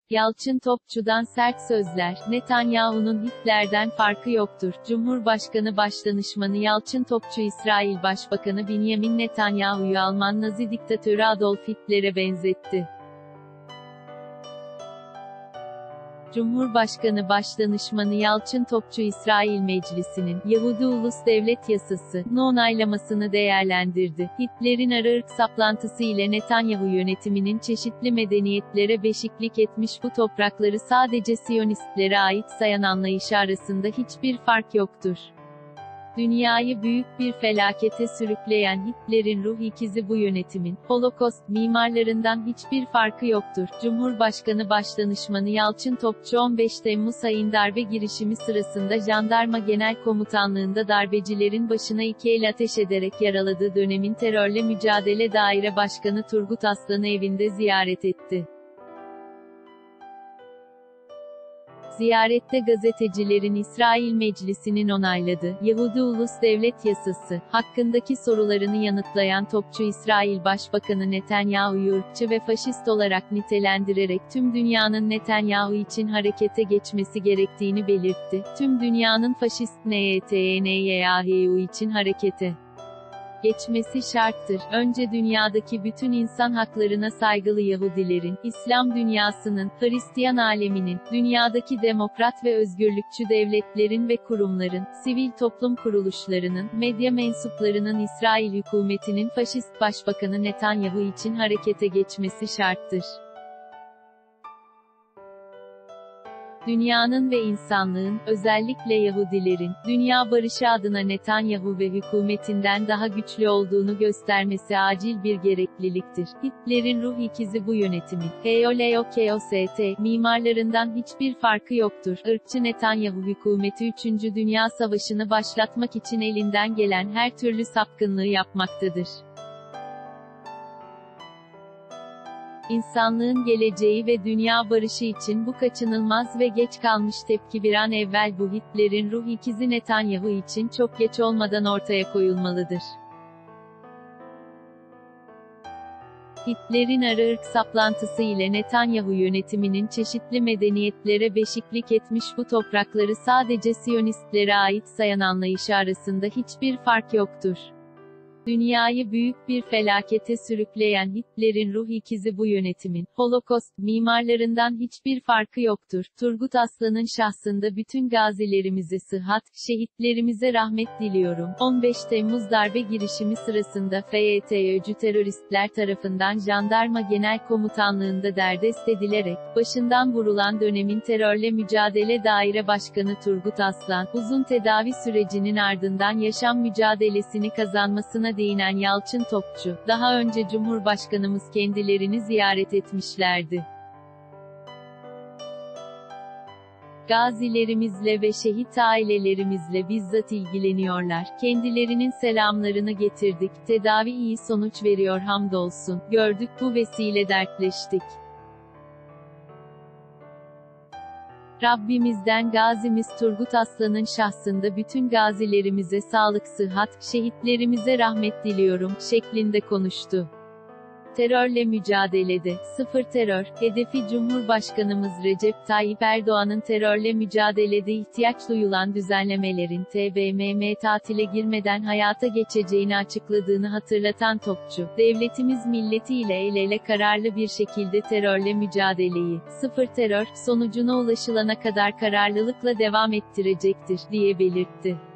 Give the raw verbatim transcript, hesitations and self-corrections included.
Yalçın Topçu'dan sert sözler, Netanyahu'nun Hitler'den farkı yoktur. Cumhurbaşkanı Başdanışmanı Yalçın Topçu İsrail Başbakanı Benjamin Netanyahu'yu Alman Nazi diktatörü Adolf Hitler'e benzetti. Cumhurbaşkanı Başdanışmanı Yalçın Topçu İsrail Meclisi'nin, Yahudi Ulus Devlet Yasası'nı onaylamasını değerlendirdi. Hitler'in ara ırk saplantısı ile Netanyahu yönetiminin çeşitli medeniyetlere beşiklik etmiş bu toprakları sadece Siyonistlere ait sayan anlayışı arasında hiçbir fark yoktur. Dünyayı büyük bir felakete sürükleyen Hitler'in ruh ikizi bu yönetimin, Holocaust mimarlarından hiçbir farkı yoktur. Cumhurbaşkanı Başdanışmanı Yalçın Topçu on beş Temmuz ayın darbe girişimi sırasında Jandarma Genel Komutanlığı'nda darbecilerin başına iki el ateş ederek yaraladığı dönemin terörle mücadele daire başkanı Turgut Aslan'ı evinde ziyaret etti. Ziyarette gazetecilerin İsrail Meclisi'nin onayladığı Yahudi Ulus Devlet Yasası hakkındaki sorularını yanıtlayan Topçu İsrail Başbakanı Netanyahu'yu ırkçı ve faşist olarak nitelendirerek tüm dünyanın Netanyahu için harekete geçmesi gerektiğini belirtti. Tüm dünyanın faşist Netanyahu için harekete geçmesi şarttır. Önce dünyadaki bütün insan haklarına saygılı Yahudilerin, İslam dünyasının, Hristiyan aleminin, dünyadaki demokrat ve özgürlükçü devletlerin ve kurumların, sivil toplum kuruluşlarının, medya mensuplarının İsrail hükümetinin faşist başbakanı Netanyahu için harekete geçmesi şarttır. Dünyanın ve insanlığın, özellikle Yahudilerin, dünya barışı adına Netanyahu ve hükümetinden daha güçlü olduğunu göstermesi acil bir gerekliliktir. Hitler'in ruh ikizi bu yönetimin, Holocaust mimarlarından hiçbir farkı yoktur. Irkçı Netanyahu hükümeti üçüncü Dünya Savaşı'nı başlatmak için elinden gelen her türlü sapkınlığı yapmaktadır. İnsanlığın geleceği ve dünya barışı için bu kaçınılmaz ve geç kalmış tepki bir an evvel bu Hitler'in ruh ikizi Netanyahu için çok geç olmadan ortaya koyulmalıdır. Hitler'in ara ırk saplantısı ile Netanyahu yönetiminin çeşitli medeniyetlere beşiklik etmiş bu toprakları sadece Siyonistlere ait sayan anlayışı arasında hiçbir fark yoktur. Dünyayı büyük bir felakete sürükleyen Hitler'in ruh ikizi bu yönetimin, Holocaust mimarlarından hiçbir farkı yoktur. Turgut Aslan'ın şahsında bütün gazilerimize sıhhat, şehitlerimize rahmet diliyorum. on beş Temmuz darbe girişimi sırasında FETÖ'cü teröristler tarafından Jandarma Genel Komutanlığı'nda derdest edilerek, başından vurulan dönemin terörle mücadele daire başkanı Turgut Aslan, uzun tedavi sürecinin ardından yaşam mücadelesini kazanmasına değinen Yalçın Topçu, daha önce Cumhurbaşkanımız kendilerini ziyaret etmişlerdi. Gazilerimizle ve şehit ailelerimizle bizzat ilgileniyorlar. Kendilerinin selamlarını getirdik. Tedavi iyi sonuç veriyor hamdolsun. Gördük bu vesile dertleştik. Rabbimizden gazimiz Turgut Aslan'ın şahsında bütün gazilerimize sağlık sıhhat, şehitlerimize rahmet diliyorum, şeklinde konuştu. Terörle mücadelede, sıfır terör, hedefi Cumhurbaşkanımız Recep Tayyip Erdoğan'ın terörle mücadelede ihtiyaç duyulan düzenlemelerin T B M M tatile girmeden hayata geçeceğini açıkladığını hatırlatan Topçu, devletimiz milletiyle el ele kararlı bir şekilde terörle mücadeleyi, sıfır terör, sonucuna ulaşılana kadar kararlılıkla devam ettirecektir, diye belirtti.